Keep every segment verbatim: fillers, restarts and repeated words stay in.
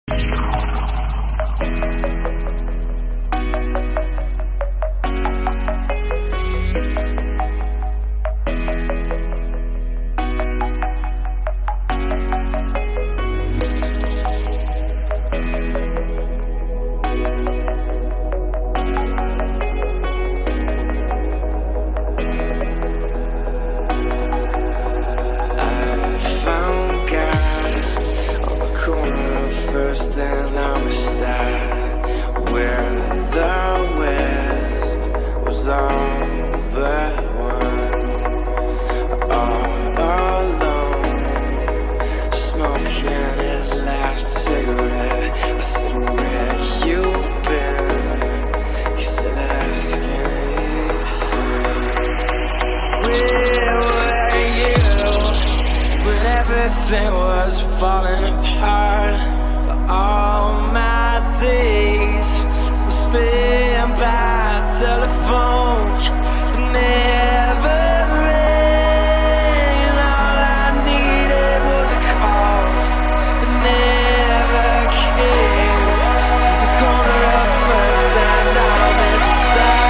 First and I'm a star, where the West was all but one, all alone, smoking his last cigarette. I said, where you been? He said, ask anything. Where were you when everything was falling apart? All my days were spent by telephone. It never rained. All I needed was a call. It never came to the corner of First and Amistad.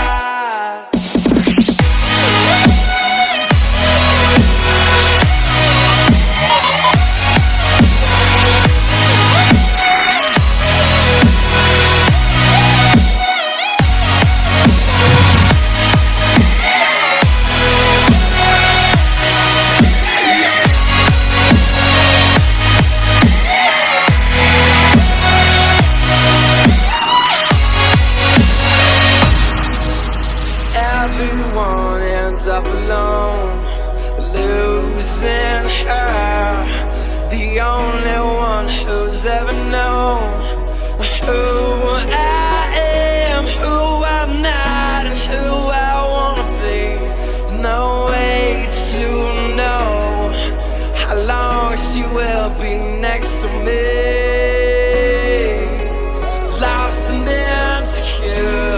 Everyone ends up alone, losing her, the only one who's ever known who I am, who I'm not, and who I wanna be. No way to know how long she will be next to me. Lost and insecure,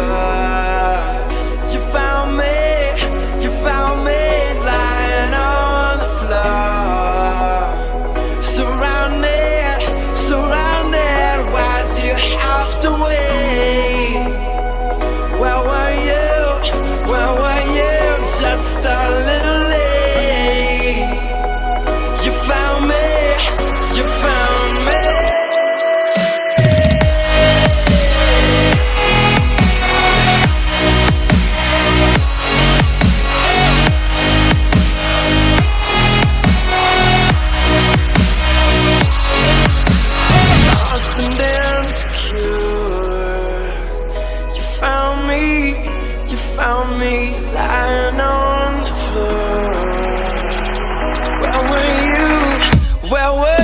just a little late. You found me, you found me. Lost and insecure. You found me, you found me lying on the floor. Where were you? Where were